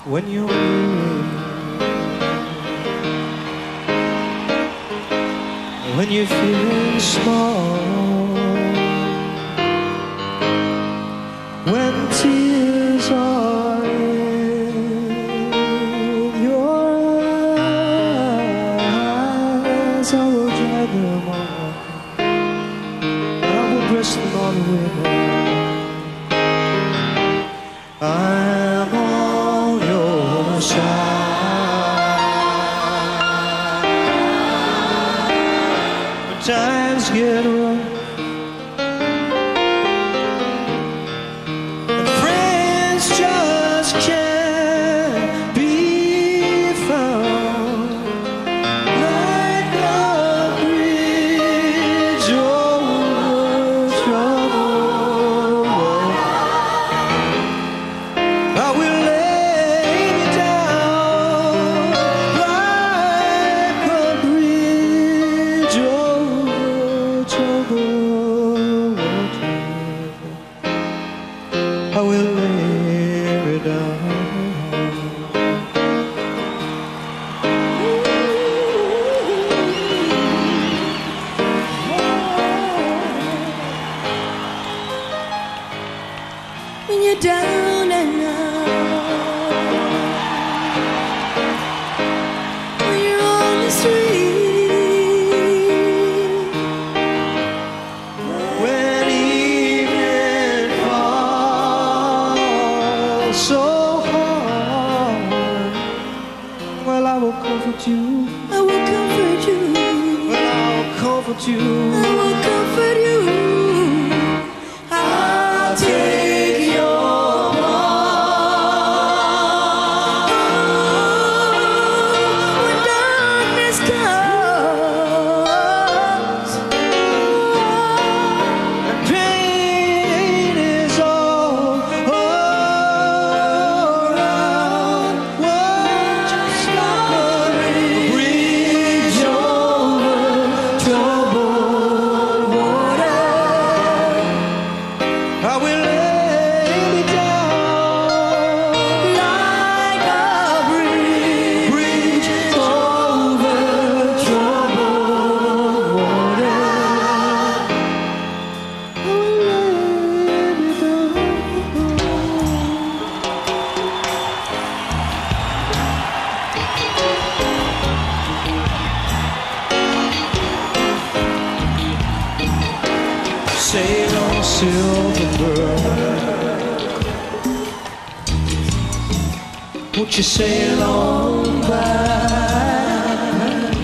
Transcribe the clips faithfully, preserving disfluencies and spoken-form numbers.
when you're weary, when you're feeling small, when tears are in your eyes, I will dry them all, I will brush them all away. I'm on your side when times get rough and friends just can't be found, like a bridge over troubled water. I will lay me down like a bridge over troubled water. I will lay me down. When you're down and out, when you're on the street, When evening falls so hard, well, I will comfort you. I will comfort you. Well, I'll comfort you. I will comfort you. I'll take your hand. When darkness comes And pain is all around, well, just like a bridge over troubled water, I will lay me down like a bridge, bridge over troubled water. I will lay me down. Sail on, silver bird, won't you sail on by?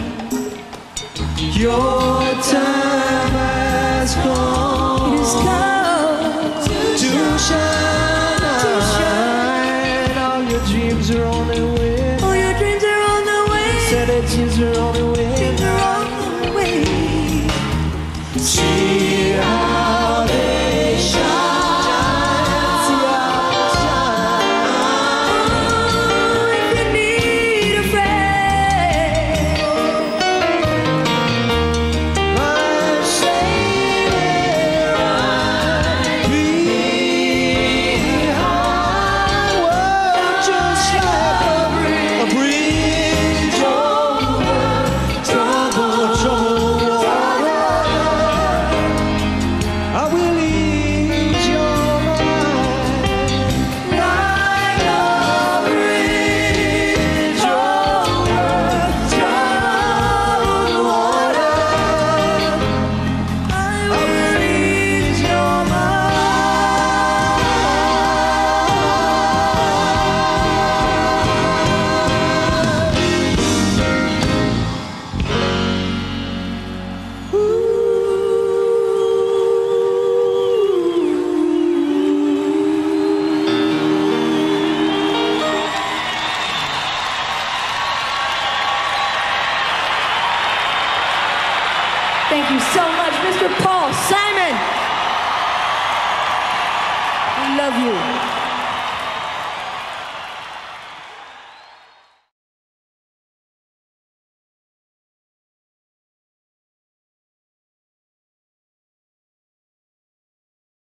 Your time has come, It is come to shine. All your dreams are on their way. all your dreams are on the way. Said that dreams are on their way. Dreams are on the way. See how they shine. See how they shine. Oh, if you need a friend, I'm sailing right behind. Well, just like a bridge, a bridge over troubled, troubled water. I will ease your mind like a bridge over troubled water. I will ease your thank you so much, Mister Paul Simon. We love you.